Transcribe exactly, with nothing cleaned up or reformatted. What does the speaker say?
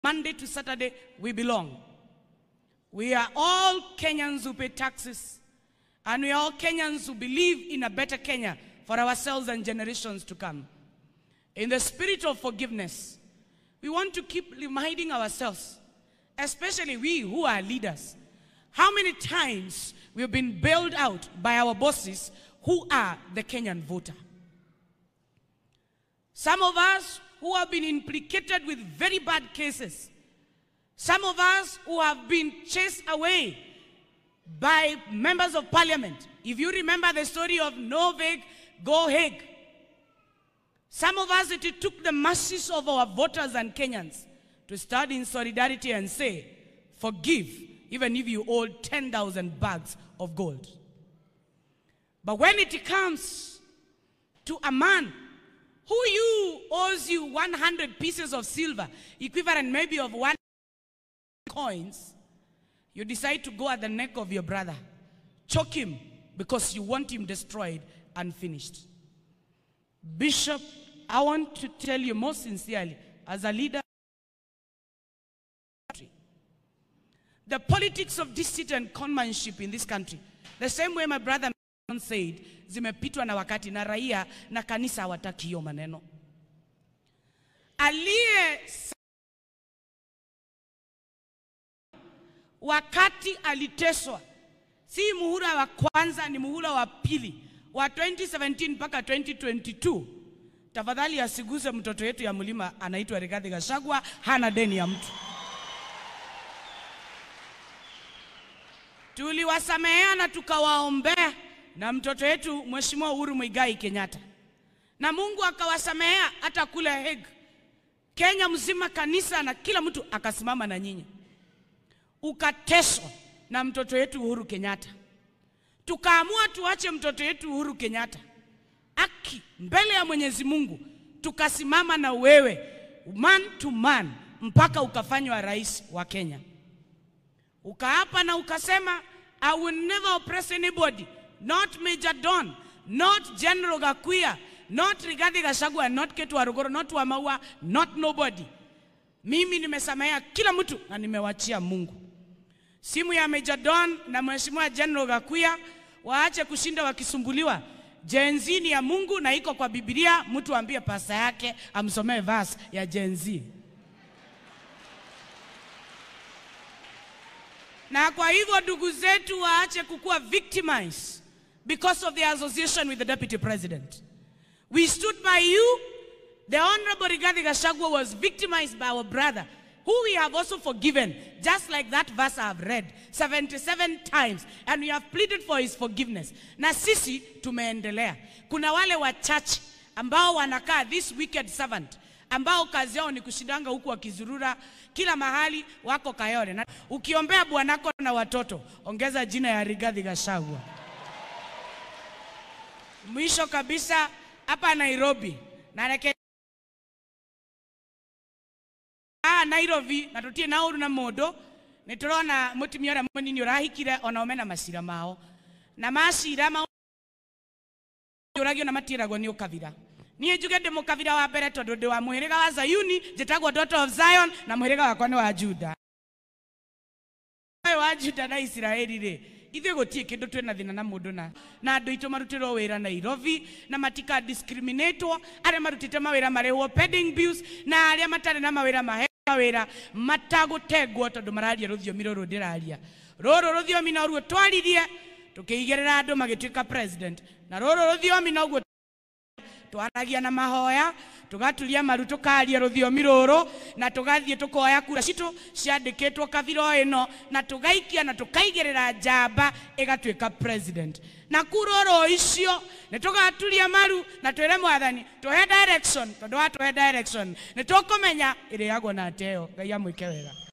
Monday to Saturday, we belong. We are all Kenyans who pay taxes, and we are all Kenyans who believe in a better Kenya for ourselves and generations to come. In the spirit of forgiveness, we want to keep reminding ourselves, especially we who are leaders, how many times we've been bailed out by our bosses who are the Kenyan voter. Some of us who have been implicated with very bad cases. Some of us who have been chased away by members of parliament. If you remember the story of No Vague, Go Hague. Some of us, it took the masses of our voters and Kenyans to stand in solidarity and say, forgive, even if you owe ten thousand bags of gold. But when it comes to a man who you owes you one hundred pieces of silver, equivalent maybe of one coins, you decide to go at the neck of your brother, choke him because you want him destroyed and finished. Bishop, I want to tell you most sincerely, as a leader, the politics of deceit and conmanship in this country, the same way my brother said, zimepitwa na wakati na raia na kanisa hawataki hiyo maneno. Aliye wakati aliteswa, si muhula wa kwanza, ni muhula wa pili wa twenty seventeen mpaka twenty twenty-two. Tafadhali asiguze mtoto yetu ya mlima anaitwa Rigathi Gachagua, hana deni ya mtu. Tuliwasamehea na tukawaombea na mtoto yetu Mheshimiwa Uhuru Muigai Kenyatta. Na Mungu akawasamehea hata kule Hague. Kenya mzima, kanisa na kila mtu akasimama na nyinyi. Ukateswa na mtoto yetu Uhuru Kenyatta. Tukaamua tuache mtoto yetu Uhuru Kenyatta aki mbele ya Mwenyezi Mungu, tukasimama na wewe man to man mpaka ukafanywa rais wa Kenya. Ukaapa na ukasema, I will never oppress anybody, not Major Don, not General Gakuya, not Rigathi Gachagua, not Ketu Waruguru, not Wamaua, not nobody. Mimi nimesamehea kila mtu na nimewachia Mungu. Simu ya Major Don na Mheshimiwa General Gakuya waache kushinda wakisumbuliwa. Gen Z ni ya Mungu na iko kwa Biblia, mtu ambie pasa yake amsomee verse ya Gen Z. Na kwa hivyo ndugu zetu waache kukua victimized because of their association with the Deputy President. We stood by you. The Honorable Rigathi Gachagua was victimized by our brother, who we have also forgiven, just like that verse I have read seventy-seven times, and we have pleaded for his forgiveness. Na sisi tumeendelea. Kuna wale wachache ambao wanakaa, this wicked servant, ambao kazi yao ni kushindanga huku wakizurura kila mahali, wako Kayole. Na ukiombea bwanako na watoto, ongeza jina ya Rigathi Gachagua. Mwisho kabisa, hapa Nairobi na neke ah Nairobi na tutie nauru na modo niturona mutumia ora munini urahikire ona omena masira mao na masira mao uragio na matiragwo ni ukavira. Niye njuge ndi mukavira wa mbere tondu ndi wa muhiriga wa Zayuni, njitagwo daughter of Zion, na muhiriga wakwa ni wa Juda. Wa Juda na Israeli ri ithe gutie kindu twena thina na mundu na na andu itu marutiro wira Nairobi na matika discriminatwo, are marutite mawira marehwo pending bills na aria matare na mawira mahe mawira matagutegwo tondu mararia ruthiomi ruru ndiraria. Ruru ruthiomi no ruo twaririe tukiigerera andu magituika president, na ruru ruthiomi no guo twaragia na mahoya, tugatulia maru tukaria ruthiomi ruru, na tugathie tukoya kura citu ciandikitwo kabiro ino, na tugaikia na tukaigerera njamba igatuika president. Na kuroro icio ne tugatulia maru na twire mwathani tuhe direction, tondu atuhe direction ne tukumenya iri yagwo na teo. Ngai amwike wega.